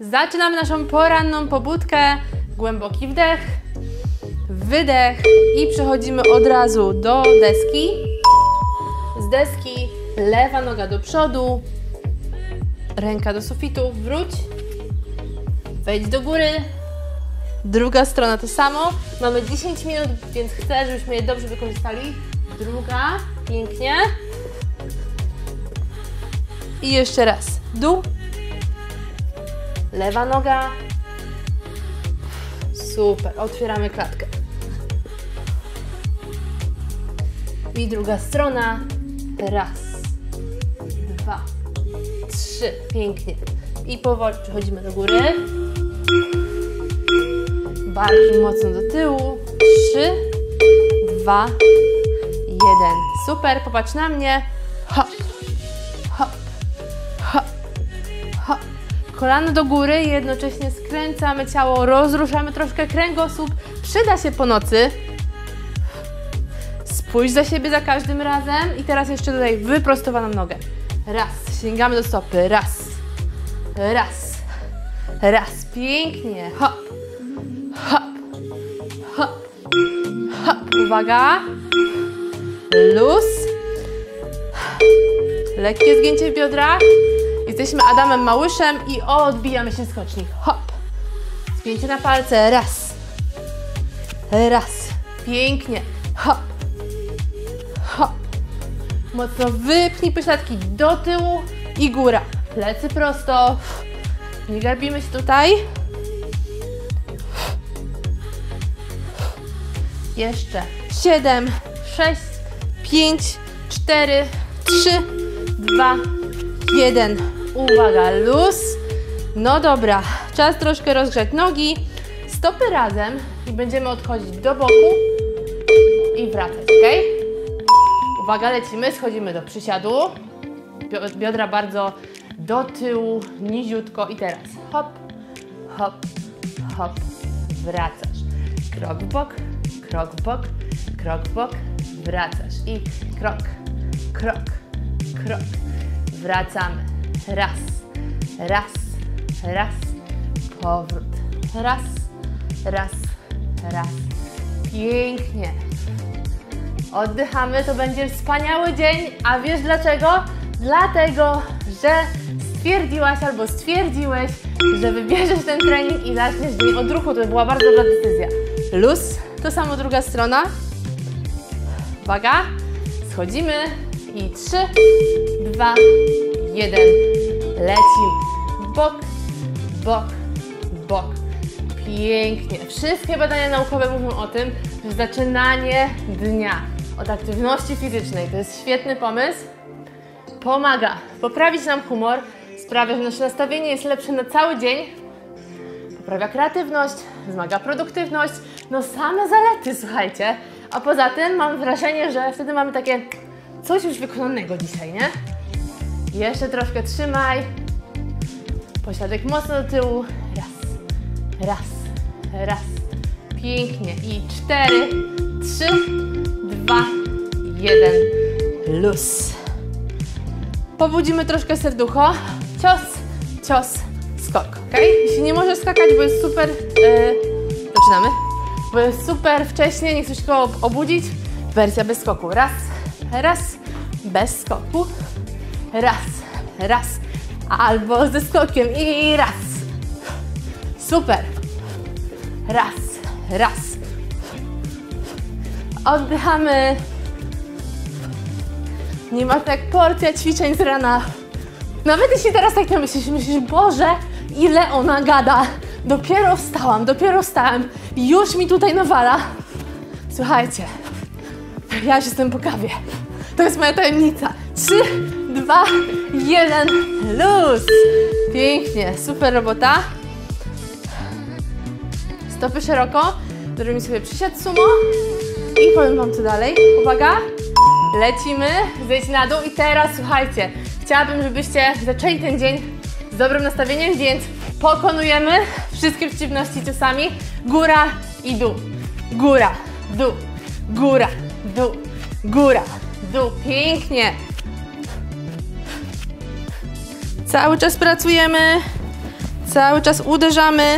Zaczynamy naszą poranną pobudkę. Głęboki wdech, wydech i przechodzimy od razu do deski. Z deski lewa noga do przodu, ręka do sufitu, wróć, wejdź do góry. Druga strona to samo. Mamy 10 minut, więc chcę, żebyśmy je dobrze wykorzystali. Druga, pięknie. I jeszcze raz. Dół. Lewa noga. Super. Otwieramy klatkę. I druga strona. Raz, dwa, trzy. Pięknie. I powoli przechodzimy do góry. Barki mocno do tyłu. 3, 2, 1. Super. Popatrz na mnie. Hop, hop, hop, hop. Kolano do góry, jednocześnie skręcamy ciało, rozruszamy troszkę kręgosłup. Przyda się po nocy. Spójrz za siebie za każdym razem. I teraz jeszcze tutaj wyprostowaną nogę. Raz, sięgamy do stopy. Raz, raz, raz. Pięknie. Hop, hop, hop, hop. Uwaga. Luz. Lekkie zgięcie w biodrach. Jesteśmy Adamem Małyszem i odbijamy się skoczni. Hop. Spięcie na palce. Raz. Raz. Pięknie. Hop. Hop. Mocno wypchnij pośladki do tyłu i góra. Plecy prosto. Nie garbimy się tutaj. Jeszcze 7, 6, 5, 4, 3, 2, 1. Uwaga, luz. No dobra, czas troszkę rozgrzać nogi. Stopy razem i będziemy odchodzić do boku i wracać, ok? Uwaga, lecimy, schodzimy do przysiadu. Biodra bardzo do tyłu, niziutko i teraz hop, hop, hop, wracasz. Krok w bok, krok w bok, krok w bok, wracasz i krok, krok, krok. Wracamy. Raz, raz, raz. Powrót. Raz, raz, raz. Pięknie. Oddychamy, to będzie wspaniały dzień. A wiesz dlaczego? Dlatego, że stwierdziłaś albo stwierdziłeś, że wybierzesz ten trening i zaczniesz dzień od ruchu. To była bardzo dobra decyzja. Luz. To samo druga strona. Uwaga. Schodzimy. I 3, 2, 1. Lecimy. Bok, bok, bok. Pięknie. Wszystkie badania naukowe mówią o tym, że zaczynanie dnia od aktywności fizycznej to jest świetny pomysł. Pomaga poprawić nam humor, sprawia, że nasze nastawienie jest lepsze na cały dzień, poprawia kreatywność, wzmaga produktywność. No same zalety, słuchajcie. A poza tym mam wrażenie, że wtedy mamy takie coś już wykonanego dzisiaj, nie? Jeszcze troszkę trzymaj. Pośladek mocno do tyłu. Raz, raz, raz. Pięknie. I 4, 3, 2, 1. Luz. Pobudzimy troszkę serducho. Cios, cios, skok, ok? Jeśli nie możesz skakać, bo jest super... zaczynamy. Bo jest super wcześnie, nie chcesz go obudzić. Wersja bez skoku. Raz, raz, bez skoku. Raz, raz. Albo ze skokiem i raz. Super. Raz, raz. Oddychamy. Nie ma tak porcja ćwiczeń z rana. Nawet jeśli teraz tak myślisz, Boże, ile ona gada. Dopiero wstałam, dopiero wstałem. Już mi tutaj nawala. Słuchajcie, ja już jestem po kawie. To jest moja tajemnica. 3, 2, 1. Luz. Pięknie, super robota. Stopy szeroko. Zrobimy sobie przysiad sumo. I powiem wam co dalej. Uwaga. Lecimy. Zejdź na dół. I teraz słuchajcie. Chciałabym, żebyście zaczęli ten dzień z dobrym nastawieniem, więc pokonujemy wszystkie przeciwności ciosami. Góra i dół. Góra, dół. Góra, dół. Góra, dół. Pięknie. Cały czas pracujemy. Cały czas uderzamy.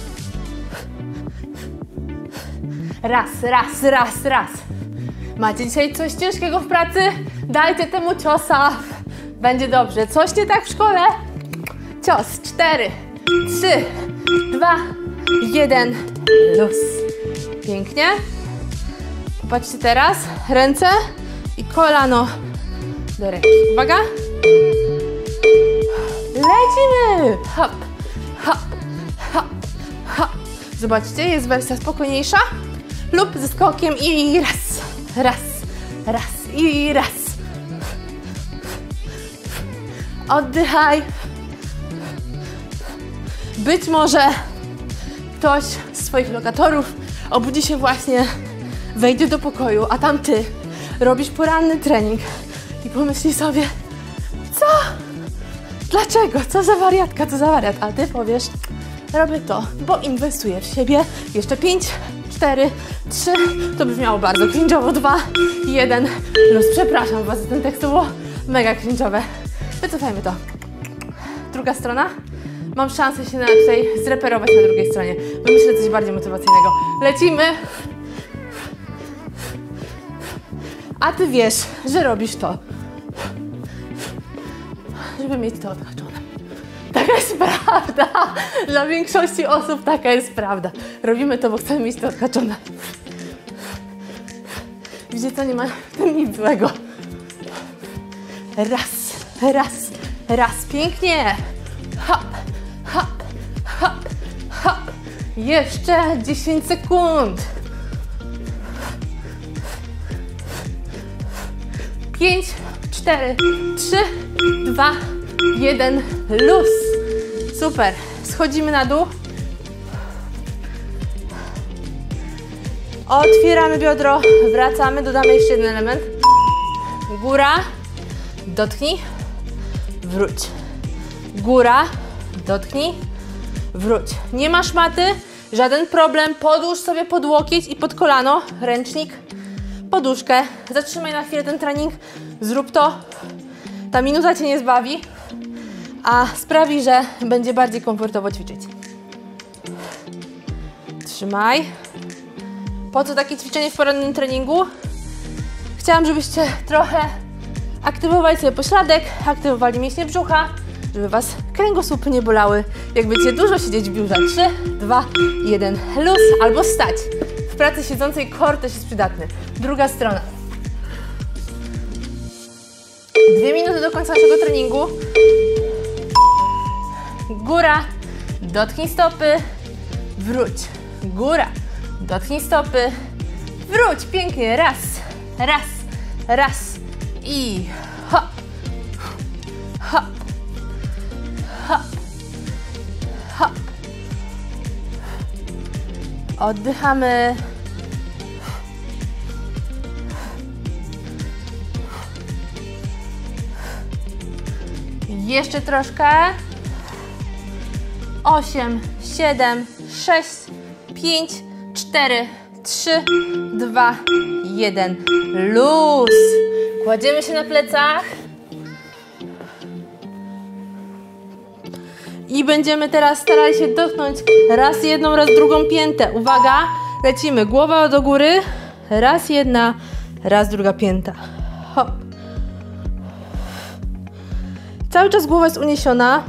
Raz, raz, raz, raz. Macie dzisiaj coś ciężkiego w pracy? Dajcie temu ciosa. Będzie dobrze. Coś nie tak w szkole? Cios. 4, 3, 2, 1. Luz. Pięknie. Popatrzcie teraz. Ręce i kolano do ręki. Uwaga. Lecimy. Hop, hop, hop, hop. Zobaczcie, jest wersja spokojniejsza lub ze skokiem i raz, raz, raz i raz. Oddychaj. Być może ktoś z Twoich lokatorów obudzi się właśnie, wejdzie do pokoju, a tam Ty robisz poranny trening i pomyśli sobie, co? Dlaczego? Co za wariatka, co za wariat? A Ty powiesz, robię to, bo inwestuję w siebie. Jeszcze 5, 4, 3, to brzmiało bardzo cringe'owo, 2, 1. Luz, przepraszam Was, ten tekst to było mega cringe'owe. Wycofajmy to. Druga strona. Mam szansę się tutaj zreperować na drugiej stronie. Wymyślę coś bardziej motywacyjnego. Lecimy. A Ty wiesz, że robisz to, żeby mieć to odhaczone. Taka jest prawda. Dla większości osób taka jest prawda. Robimy to, bo chcemy mieć to odhaczone. Widzicie co? Nie ma w tym nic złego. Raz, raz, raz. Pięknie. Hop, hop, hop, hop. Jeszcze 10 sekund. 5, 4, 3, 2, 1. Luz. Super. Schodzimy na dół. Otwieramy biodro. Wracamy. Dodamy jeszcze jeden element. Góra. Dotknij. Wróć. Góra. Dotknij. Wróć. Nie masz maty? Żaden problem. Podłóż sobie pod łokieć i pod kolano. Ręcznik. Poduszkę. Zatrzymaj na chwilę ten trening. Zrób to. Ta minuta Cię nie zbawi, a sprawi, że będzie bardziej komfortowo ćwiczyć. Trzymaj. Po co takie ćwiczenie w porannym treningu? Chciałam, żebyście trochę aktywowali sobie pośladek, aktywowali mięśnie brzucha, żeby Was kręgosłupy nie bolały. Jak będziecie dużo siedzieć w biurze. 3, 2, 1. Luz albo stać. W pracy siedzącej core też jest przydatny. Druga strona. 2 minuty do końca naszego treningu. Góra, dotknij stopy, wróć. Góra, dotknij stopy, wróć. Pięknie. Raz, raz, raz i hop, hop, hop, hop. Oddychamy. Jeszcze troszkę. 8, 7, 6, 5, 4, 3, 2, 1. Luz. Kładziemy się na plecach. I będziemy teraz starali się dotknąć raz jedną, raz drugą piętę. Uwaga, lecimy. Głowa do góry. Raz jedna, raz druga pięta. Hop. Cały czas głowa jest uniesiona.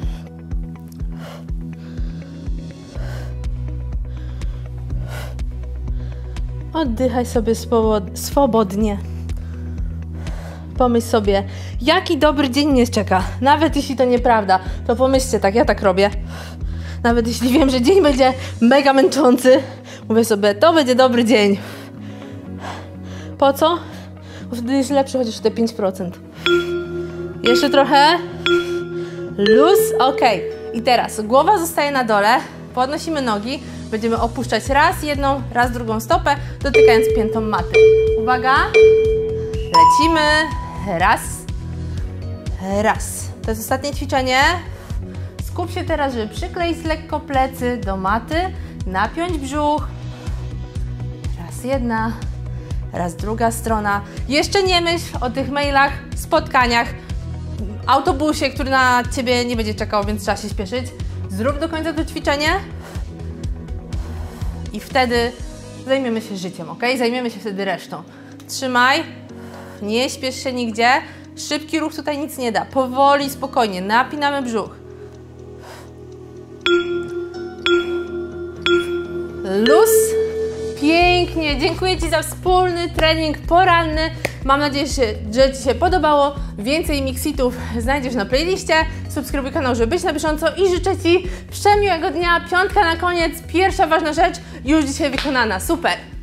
Oddychaj sobie swobodnie. Pomyśl sobie, jaki dobry dzień mnie czeka. Nawet jeśli to nieprawda, to pomyślcie tak, ja tak robię. Nawet jeśli wiem, że dzień będzie mega męczący, mówię sobie, to będzie dobry dzień. Po co? Bo wtedy jest lepszy chociaż te 5%. Jeszcze trochę. Luz. Ok. I teraz głowa zostaje na dole. Podnosimy nogi. Będziemy opuszczać raz jedną, raz drugą stopę, dotykając piętą maty. Uwaga. Lecimy. Raz. Raz. To jest ostatnie ćwiczenie. Skup się teraz, żeby przykleić lekko plecy do maty. Napiąć brzuch. Raz jedna. Raz druga strona. Jeszcze nie myśl o tych mailach, spotkaniach, autobusie, który na Ciebie nie będzie czekał, więc trzeba się śpieszyć. Zrób do końca to ćwiczenie i wtedy zajmiemy się życiem, ok? Zajmiemy się wtedy resztą. Trzymaj, nie śpiesz się nigdzie. Szybki ruch tutaj nic nie da. Powoli, spokojnie, napinamy brzuch. Luz. Pięknie, dziękuję Ci za wspólny trening poranny. Mam nadzieję, że Ci się podobało. Więcej mixitów znajdziesz na playliście. Subskrybuj kanał, żeby być na bieżąco i życzę Ci przemiłego dnia. Piątka na koniec, pierwsza ważna rzecz już dzisiaj wykonana. Super!